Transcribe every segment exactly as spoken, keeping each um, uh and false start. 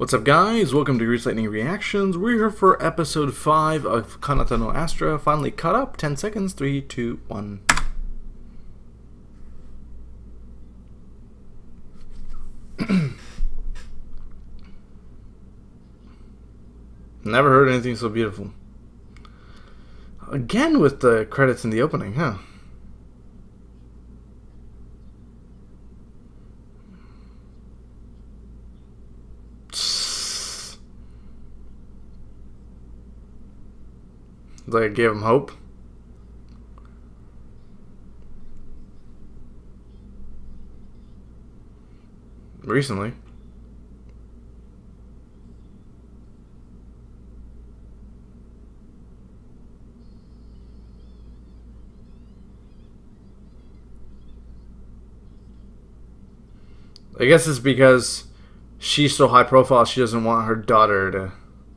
What's up, guys? Welcome to Grease Lightning Reactions. We're here for episode five of Kanata no Astra. Finally caught up. ten seconds. three, two, one. Never heard anything so beautiful. Again with the credits in the opening, huh? Like it gave him hope. Recently. I guess it's because she's so high profile, she doesn't want her daughter to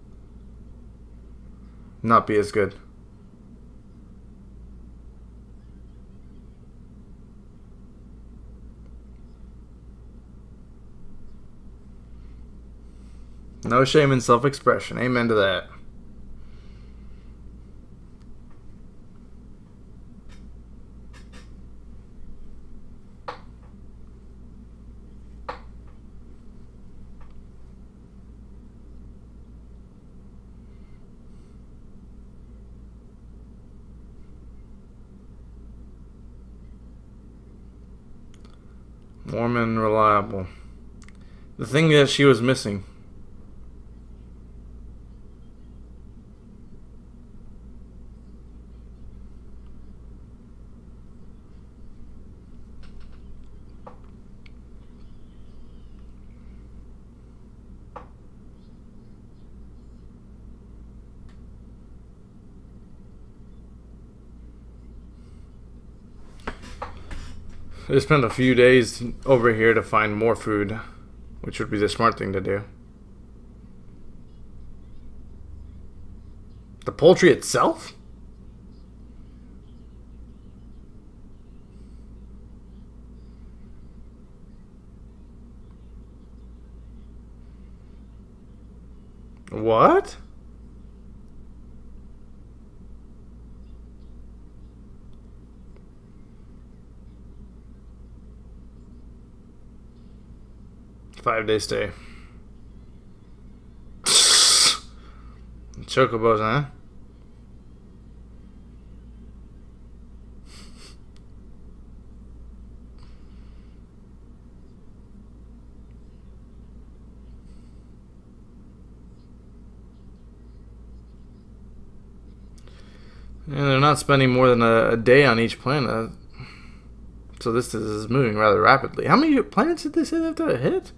not be as good. No shame in self-expression. Amen to that. Warm and reliable. The thing that she was missing. I spent a few days over here to find more food, which would be the smart thing to do. The poultry itself? What? Five day stay. Chocobos, huh? And they're not spending more than a, a day on each planet. So this is moving rather rapidly. How many planets did they say they have to hit?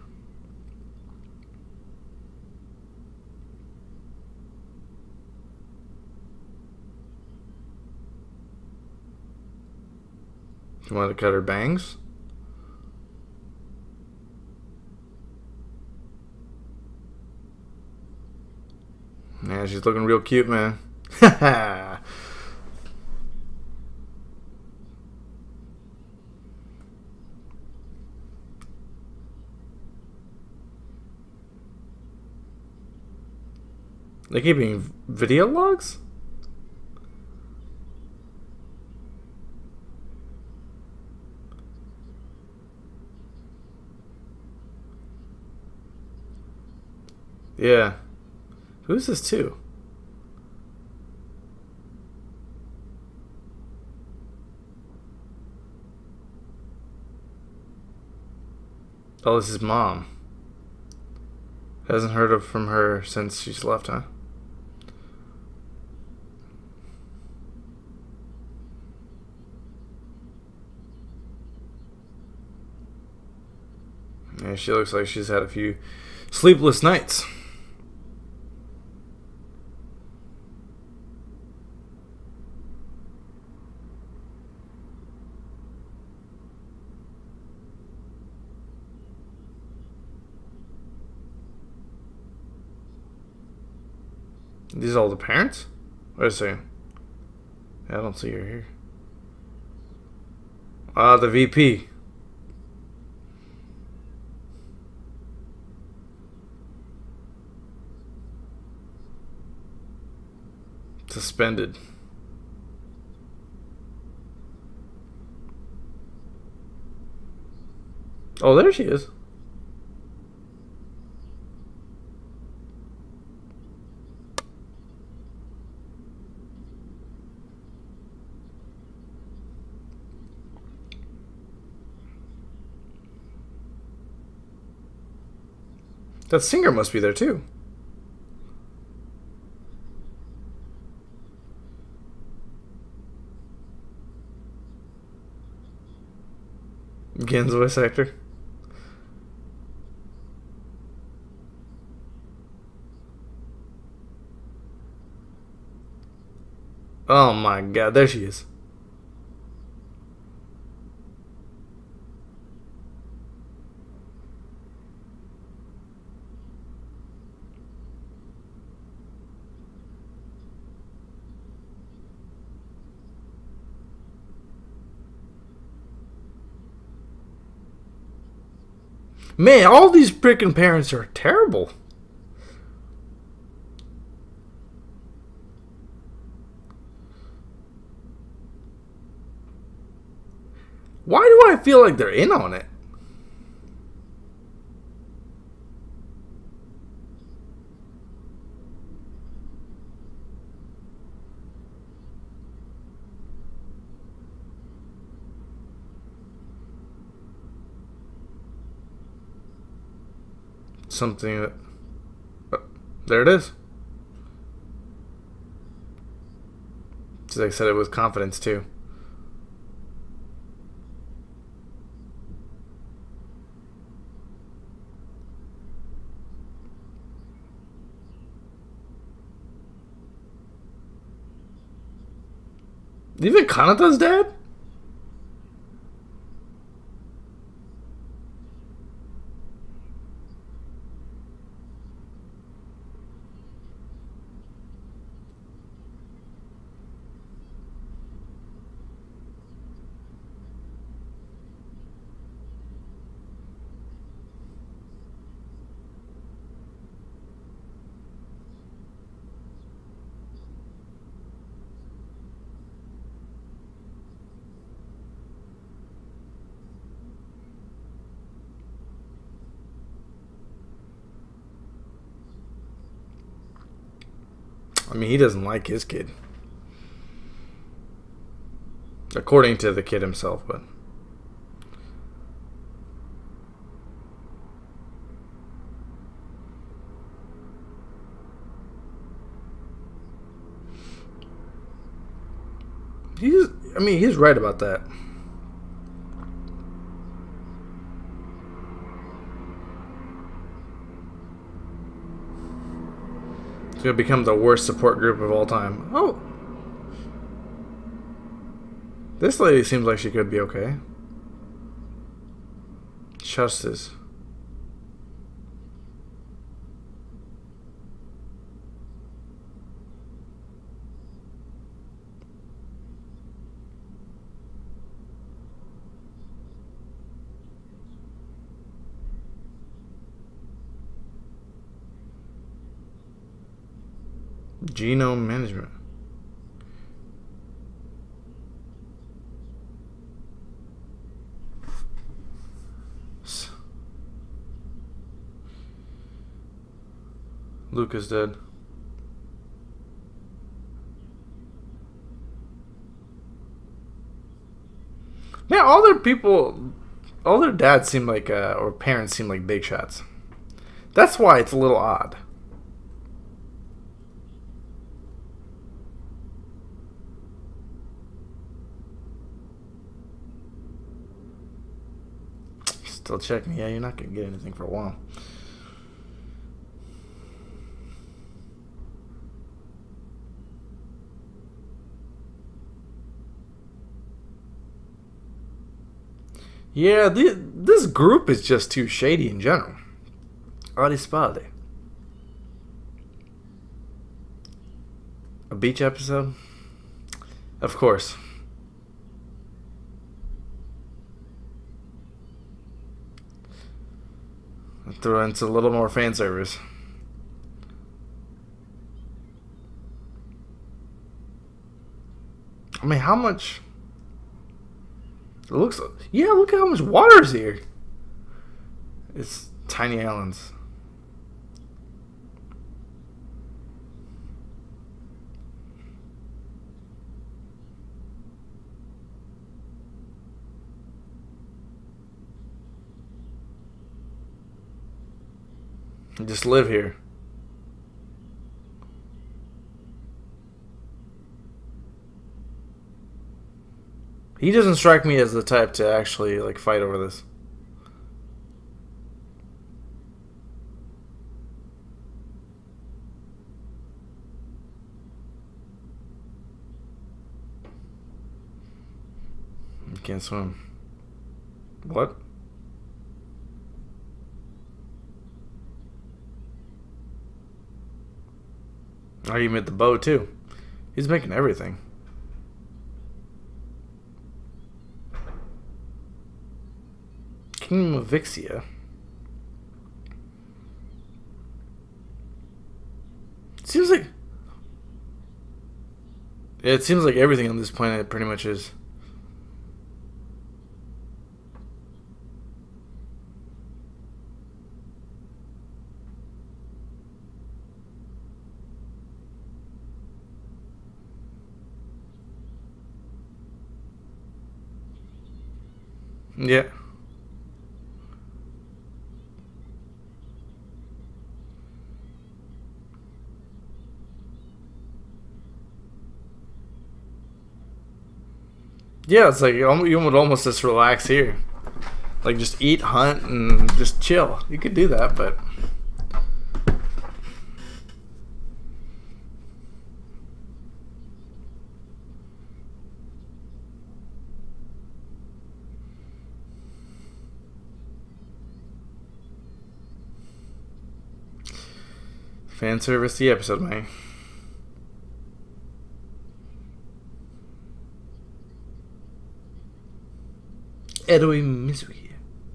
You want to cut her bangs? Yeah, she's looking real cute, man. Haha. They're keeping video logs? Yeah. Who's this to? Oh, this is mom. Hasn't heard of from her since she's left, huh? Yeah, she looks like she's had a few sleepless nights. These are all the parents? Wait a second. I don't see her here. Ah, uh, the V P. Suspended. Oh, there she is. That singer must be there too. Gen's voice actor. Oh my god, there she is. Man, all these freaking parents are terrible. Why do I feel like they're in on it? Something that... Uh, there it is. So they said it with confidence too. Even Kanata's dad? I mean, he doesn't like his kid. According to the kid himself, but... He's, I mean, he's right about that. It's going to become the worst support group of all time. Oh. This lady seems like she could be okay. Justice. Genome management. Luke is dead. Man, all their people, all their dads seem like, uh, or parents seem like big shots. That's why it's a little odd. Still checking. Yeah, you're not going to get anything for a while. Yeah, the, this group is just too shady in general. Adispade. A beach episode? Of course. Throw in a little more fan service. I mean, how much? It looks. Yeah, look at how much water is here. It's tiny islands. Just live here. He doesn't strike me as the type to actually like fight over this. You can't swim. What? Oh, you made the bow too. He's making everything. Kingdom of Vixia. Seems like it seems like everything on this planet pretty much is. Yeah. Yeah, it's like you would almost just relax here. Like just eat, hunt, and just chill. You could do that, but fan service the episode, man. Edoi Misui.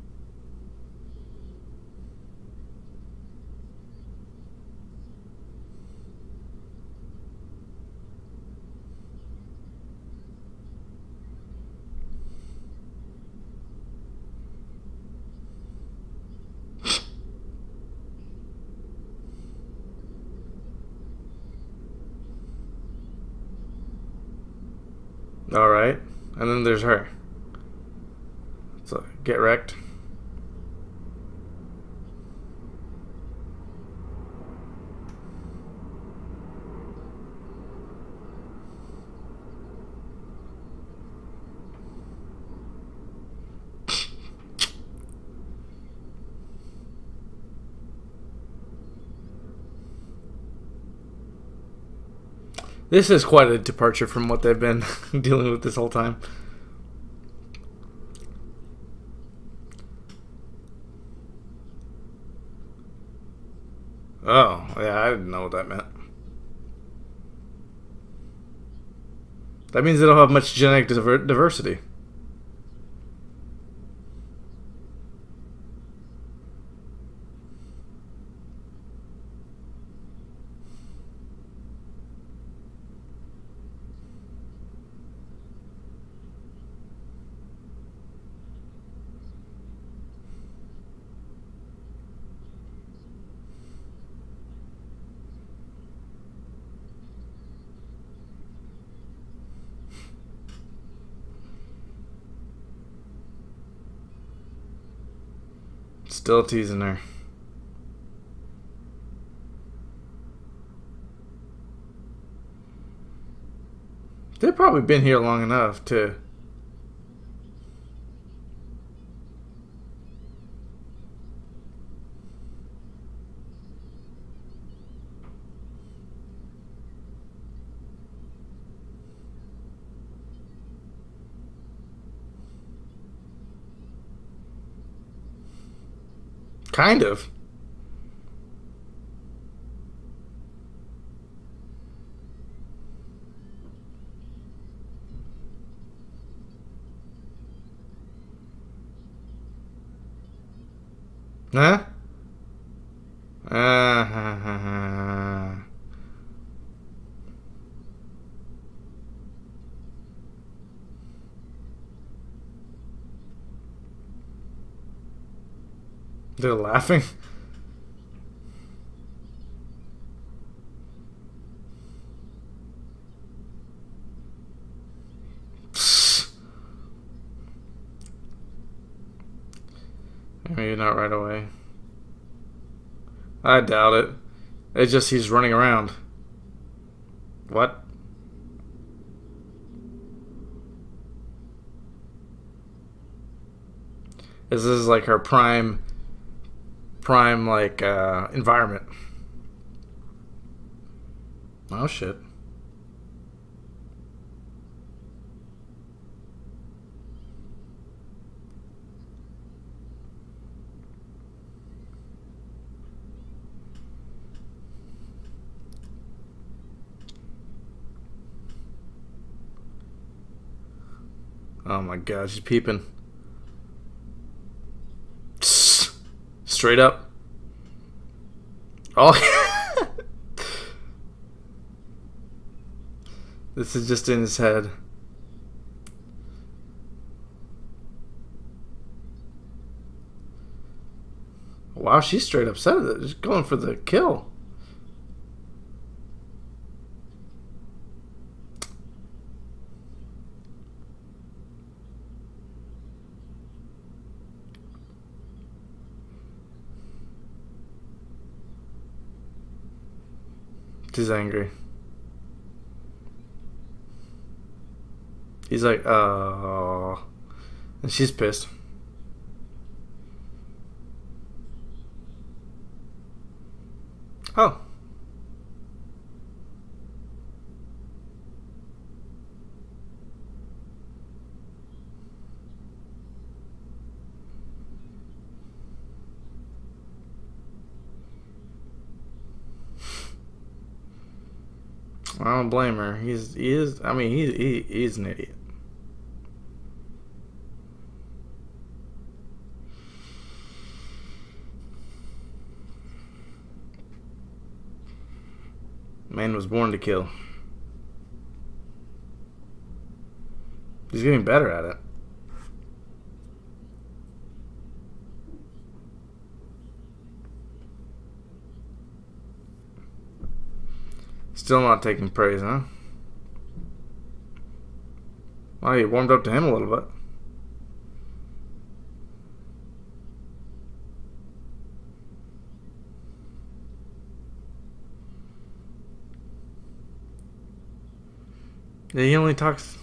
All right, and then there's her. So get wrecked. This is quite a departure from what they've been dealing with this whole time. Oh, yeah, I didn't know what that meant. That means they don't have much genetic diver diversity. Still teasing her. They've probably been here long enough to... Kind of. Huh? Uh, They're laughing. Maybe not right away. I doubt it. It's just he's running around. What? This is like her prime, prime like uh, environment. Oh shit. Oh my god, she's peeping. Straight up. Oh. This is just in his head. Wow, she's straight upset at it. Just going for the kill. She's angry. He's like, oh. And she's pissed. Oh. I don't blame her. He's he is. I mean, he he he's an idiot. Man was born to kill. He's getting better at it. Still not taking praise, huh? Well, you warmed up to him a little bit. Yeah, he only talks.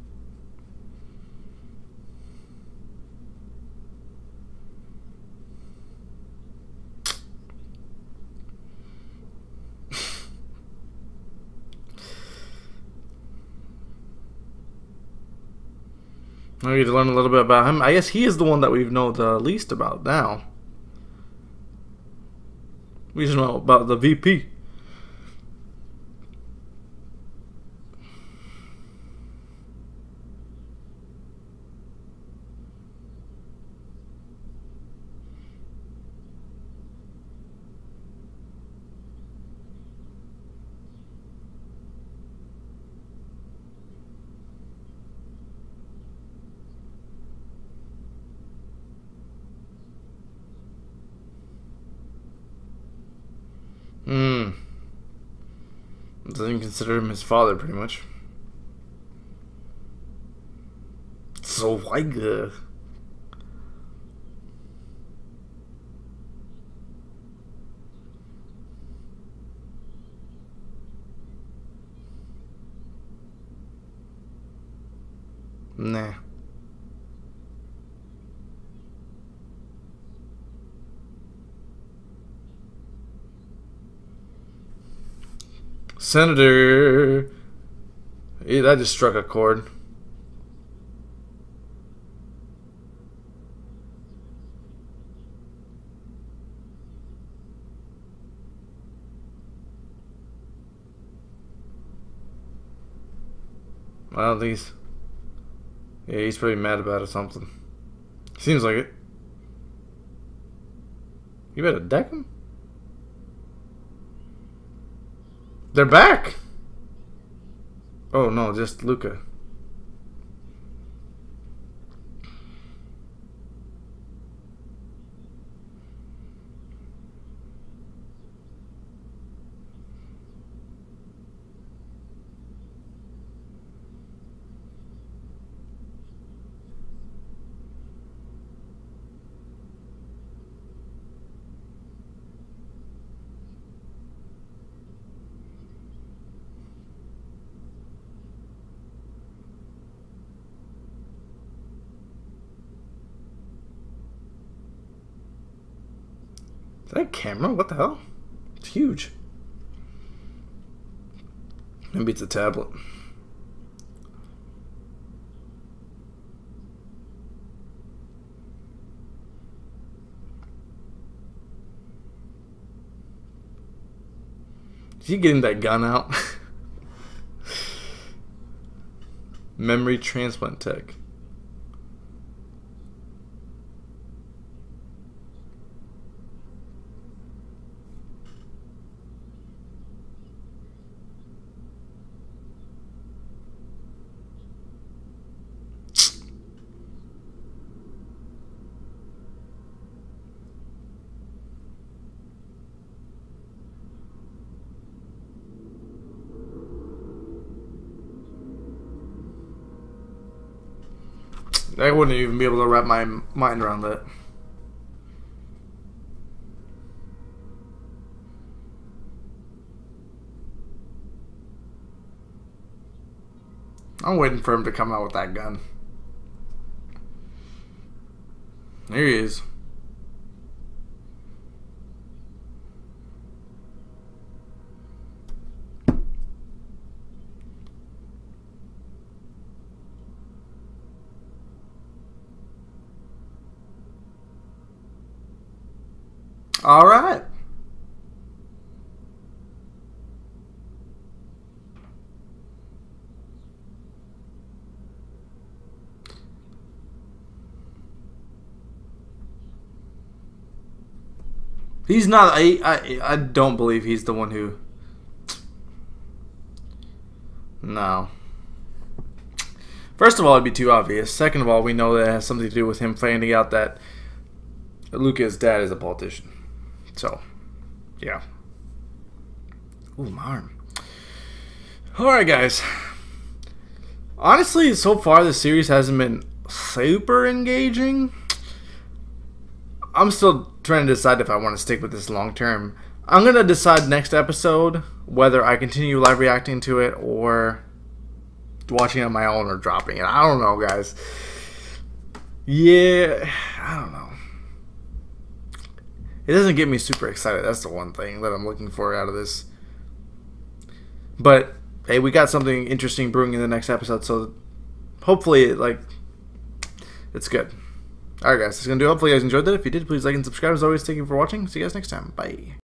I need to learn a little bit about him. I guess he is the one that we know the least about now. We just know about the V P. Hmm. Doesn't consider him his father, pretty much. So why good? Nah. Senator. Yeah, that just struck a chord. Well, these. Yeah, he's pretty mad about it or something. Seems like it. You better deck him? They're back! Oh no, just Luca. that camera? What the hell? It's huge. Maybe it's a tablet. Is he getting that gun out? Memory transplant tech. I wouldn't even be able to wrap my mind around that. I'm waiting for him to come out with that gun. There he is. All right. He's not. I, I. I don't believe he's the one who. No. First of all, it'd be too obvious. Second of all, we know that it has something to do with him finding out that Luca's dad is a politician. So, yeah. Ooh, my arm. Alright, guys. Honestly, so far the series hasn't been super engaging. I'm still trying to decide if I want to stick with this long term. I'm going to decide next episode whether I continue live reacting to it or watching it on my own or dropping it. I don't know, guys. Yeah, I don't know. It doesn't get me super excited. That's the one thing that I'm looking for out of this. But, hey, we got something interesting brewing in the next episode, so hopefully, like, it's good. Alright, guys, that's going to do it. Hopefully you guys enjoyed that. If you did, please like and subscribe. As always, thank you for watching. See you guys next time. Bye.